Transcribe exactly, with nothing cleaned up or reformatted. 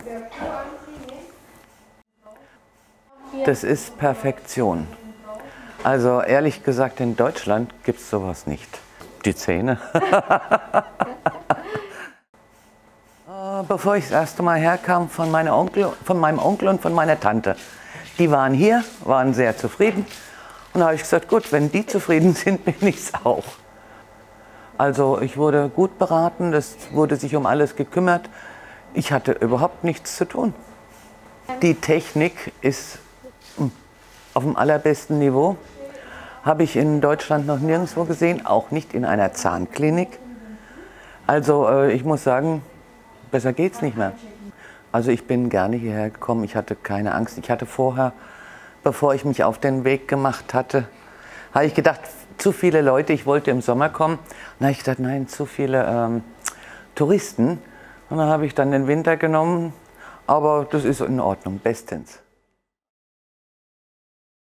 Das ist Perfektion. Also ehrlich gesagt, in Deutschland gibt es sowas nicht. Die Zähne. Bevor ich das erste Mal herkam, von, meiner Onkel, von meinem Onkel und von meiner Tante. Die waren hier, waren sehr zufrieden. Und da habe ich gesagt, gut, wenn die zufrieden sind, bin ich es auch. Also ich wurde gut beraten, es wurde sich um alles gekümmert. Ich hatte überhaupt nichts zu tun. Die Technik ist auf dem allerbesten Niveau. Habe ich in Deutschland noch nirgendwo gesehen, auch nicht in einer Zahnklinik. Also äh, ich muss sagen, besser geht's nicht mehr. Also ich bin gerne hierher gekommen, ich hatte keine Angst. Ich hatte vorher, bevor ich mich auf den Weg gemacht hatte, habe ich gedacht, zu viele Leute, ich wollte im Sommer kommen. Dann habe ich gedacht, nein, zu viele ähm, Touristen. Und dann habe ich dann den Winter genommen, aber das ist in Ordnung, bestens.